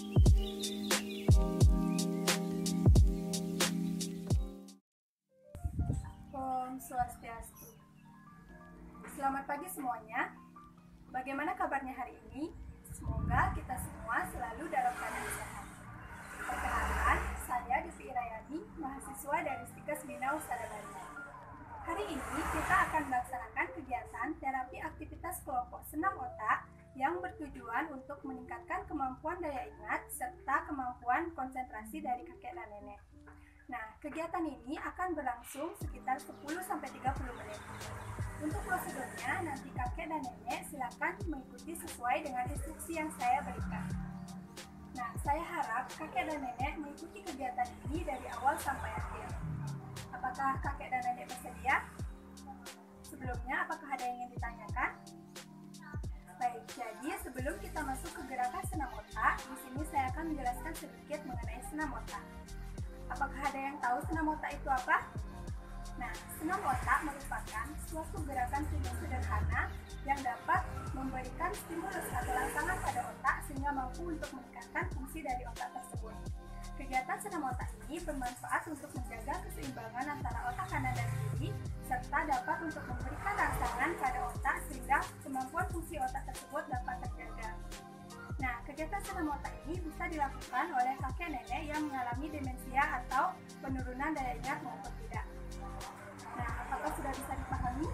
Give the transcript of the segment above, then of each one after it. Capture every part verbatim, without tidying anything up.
Om Swastiastu. Selamat pagi semuanya. Bagaimana kabarnya hari ini? Semoga kita semua selalu dalam keadaan sehat. Perkenalkan, saya Devi Irayani, mahasiswa dari Stikes Bina Usada Bali. Hari ini kita akan melaksanakan kegiatan terapi aktivitas kelompok senam otak yang bertujuan untuk meningkatkan kemampuan daya ingat serta kemampuan konsentrasi dari kakek dan nenek. Nah, kegiatan ini akan berlangsung sekitar sepuluh sampai tiga puluh menit. Untuk prosedurnya, nanti kakek dan nenek silakan mengikuti sesuai dengan instruksi yang saya berikan. Nah, saya harap kakek dan nenek mengikuti kegiatan ini dari awal sampai akhir. Apakah kakek dan nenek bersedia? Sebelumnya, apakah ada yang ingin ditanyakan? Baik, jadi sebelum kita masuk ke gerakan senam otak, di sini saya akan menjelaskan sedikit mengenai senam otak. Apakah ada yang tahu senam otak itu apa? Nah, senam otak merupakan suatu gerakan tubuh sederhana yang dapat memberikan stimulus atau rangsangan pada otak sehingga mampu untuk meningkatkan fungsi dari otak tersebut. Kegiatan senam otak ini bermanfaat untuk menjaga keseimbangan antara otak kanan dan kiri, serta dapat untuk memberikan rangsangan pada otak sehingga kemampuan fungsi otak tersebut dapat terjaga. Nah, kegiatan senam otak ini bisa dilakukan oleh kakek nenek yang mengalami demensia atau penurunan daya ingat maupun tidak. Nah, apakah sudah bisa dipahami?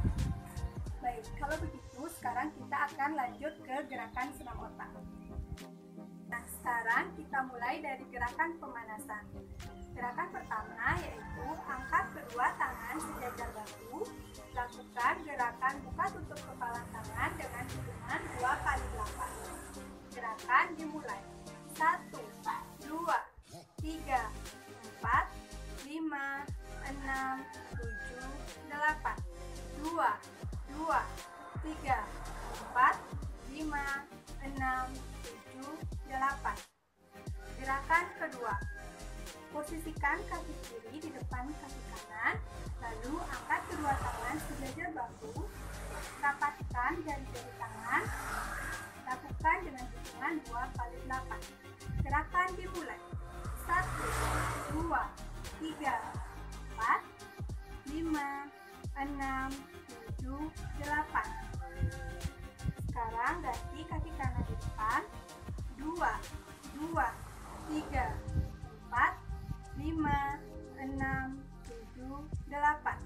Baik, kalau begitu sekarang kita akan lanjut ke gerakan senam otak. Nah, sekarang kita mulai dari gerakan pemanasan. Gerakan pertama yaitu angkat kedua tangan sejajar bahu. Lakukan gerakan buka tutup kepala tangan dengan hitungan dua kali delapan. Gerakan dimulai. satu, dua, tiga, empat, lima, enam, tujuh, delapan. dua, dua, tiga, empat, lima, enam, tujuh, delapan. Gerakan kedua. Posisikan kaki kiri di depan kaki kanan, lalu angkat kedua tangan sejajar bahu, rapatkan jari-jari tangan, lakukan dengan hitungan dua kali delapan. Gerakan dimulai. satu, dua, tiga, empat, lima, enam, tujuh, delapan. Sekarang ganti kaki kanan di depan. dua, dua, tiga, empat, lima, enam, tujuh, delapan.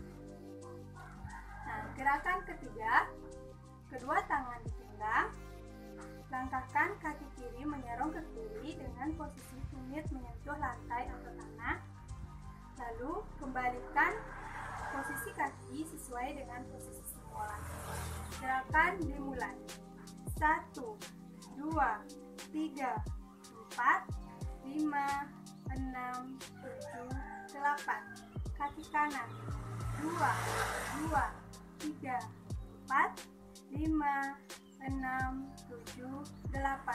Nah, gerakan ketiga. Kedua tangan di pinggang. Langkahkan kaki kiri menyerong ke kiri dengan posisi tumit menyentuh lantai atau tanah. Lalu kembalikan posisi kaki sesuai dengan posisi semula. Gerakan dimulai. satu, dua, tiga, empat, lima, enam, tujuh, delapan. Kaki kanan. dua, dua, tiga, empat, lima, enam, tujuh, delapan.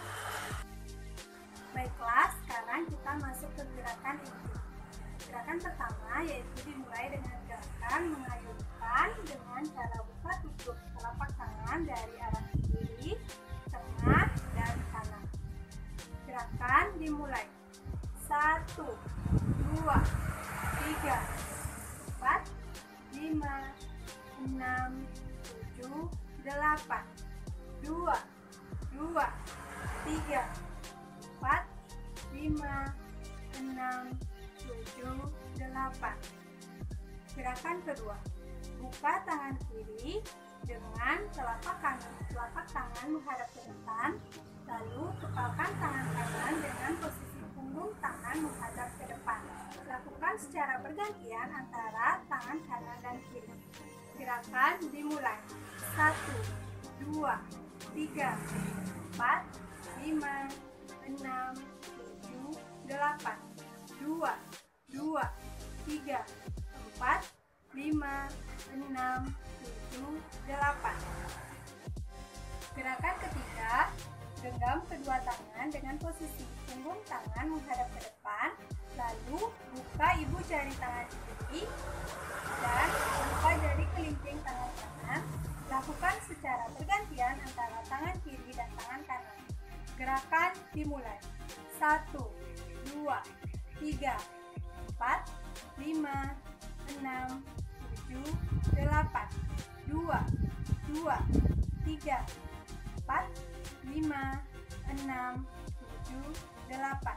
Baiklah, sekarang kita masuk ke gerakan inti. Gerakan pertama yaitu dimulai dengan gerakan mengayunkan dengan cara buka tutup telapak tangan dari arah kiri, tengah, dan kanan. Gerakan dimulai. satu, dua, tiga, empat, lima, enam, tujuh, delapan. dua, dua, tiga, empat, lima, enam, tujuh, delapan. Gerakan kedua. Buka tangan kiri dengan telapak kanan, telapak tangan menghadap ke depan, lalu kepalkan tangan kanan dengan posisi punggung tangan menghadap ke depan. Lakukan secara bergantian antara tangan kanan dan kiri. Gerakan dimulai. satu, dua, tiga, empat, lima, enam, tujuh, delapan. dua, dua, tiga, empat, lima, enam, tujuh, delapan. Gerakan ketiga, genggam kedua tangan dengan posisi punggung tangan menghadap ke depan, lalu buka ibu jari tangan kiri dan buka jari kelingking tangan kanan. Lakukan secara bergantian antara tangan kiri dan tangan kanan. Gerakan dimulai. Satu, dua, tiga, empat, lima, enam, tujuh, delapan. Dua, dua, tiga, empat, lima, enam, tujuh, delapan.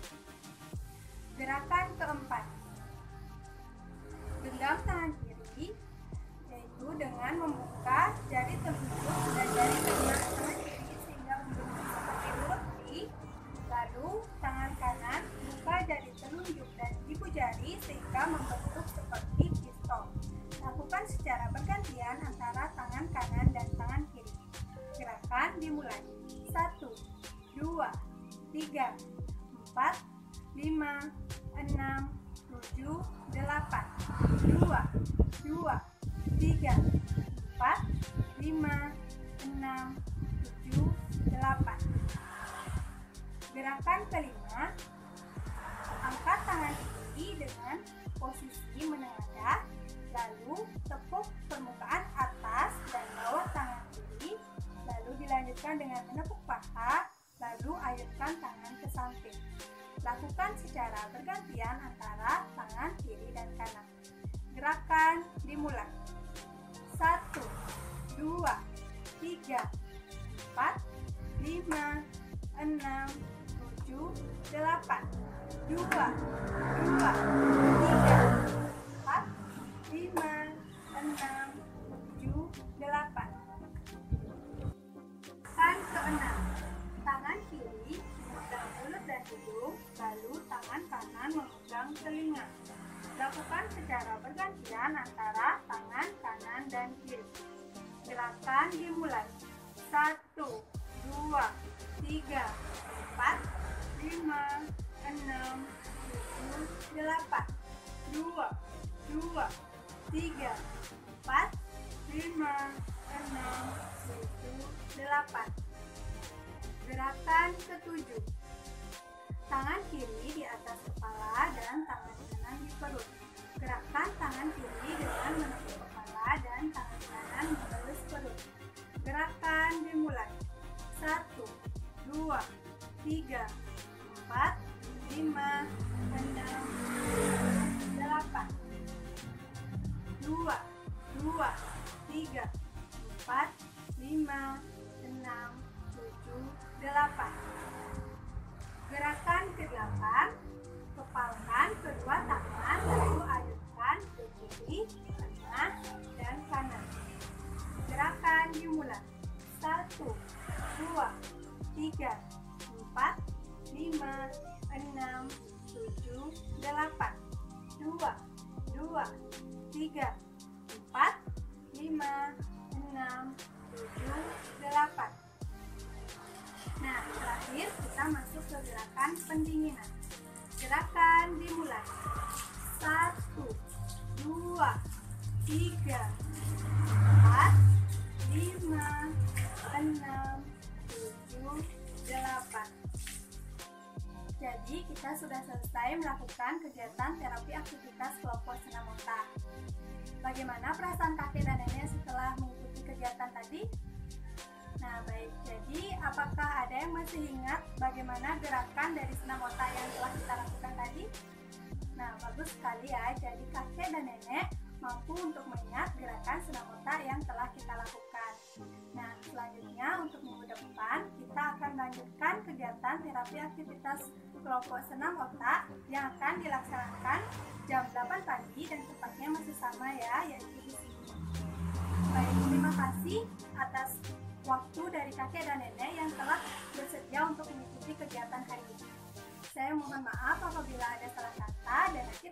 Gerakan keempat. Genggam tangan kiri, yaitu dengan membuka jari telunjuk dan jari tengah tangan kiri sehingga membentuk seperti huruf V. Lalu tangan kanan buka jari telunjuk dan ibu jari sehingga membentuk seperti pistol. Lakukan secara bergantian antara tangan kanan dan tangan kiri. Gerakan dimulai. Satu, dua, tiga, empat, lima, enam, tujuh, delapan. Dua, dua, tiga, empat, lima, enam, tujuh, delapan. Gerakan kelima. Angkat tangan kiri dengan posisi menengadah, lalu tepuk permukaan atas dan bawah tangan kiri, lalu dilanjutkan dengan menepuk paha, lalu ayunkan tangan ke samping. Lakukan secara bergantian antara tangan kiri dan kanan. Gerakan dimulai. Satu, dua, tiga, empat, lima, enam, tujuh, delapan. Dua, dua, tiga, empat, lima, enam, tujuh, delapan. Gerakan keenam. Tangan kiri memegang mulut dan hidung, lalu tangan kanan memegang telinga. Lakukan secara bergantian antara tangan kanan dan kiri. Gerakan dimulai. Satu, dua, tiga, empat, lima, enam, tujuh, delapan. Dua, dua, tiga, empat, lima, enam, tujuh, delapan. Gerakan ketujuh. Tangan kiri di atas kepala dan tangan kanan di perut. Gerakan tangan kiri dengan menepuk kepala dan tangan kanan mengelus perut. Gerakan dimulai. Satu, dua, tiga, empat, lima, enam, tujuh, delapan. Dua, dua, tiga, empat, lima, enam, tujuh, delapan. Gerakan kedelapan. Kepalkan kedua tangan lalu ayunkan ke kiri, tengah, dan kanan. Gerakan dimulai. Satu, dua, tiga, empat, lima, enam, tujuh, delapan. Dua, dua, tiga, empat, lima, enam, tujuh, delapan. Nah, terakhir kita masuk ke gerakan pendinginan. Gerakan dimulai. Satu, dua, tiga, empat, lima, enam, tujuh, delapan. Jadi kita sudah selesai melakukan kegiatan terapi aktivitas kelompok senam otak. Bagaimana perasaan kakek dan nenek setelah mengikuti kegiatan tadi? Nah baik, jadi apakah ada yang masih ingat bagaimana gerakan dari senam otak yang telah kita lakukan tadi? Nah bagus sekali ya, jadi kakek dan nenek mampu untuk mengingat gerakan senam otak yang telah kita lakukan. Nah selanjutnya untuk minggu depan kita akan melanjutkan kegiatan terapi aktivitas kelompok senam otak yang akan dilaksanakan jam delapan pagi dan tempatnya masih sama ya, yaitu di sini. Baik, terima kasih atas waktu dari kakek dan nenek yang telah bersedia untuk mengikuti kegiatan hari ini. Saya mohon maaf apabila ada salah kata dan nanti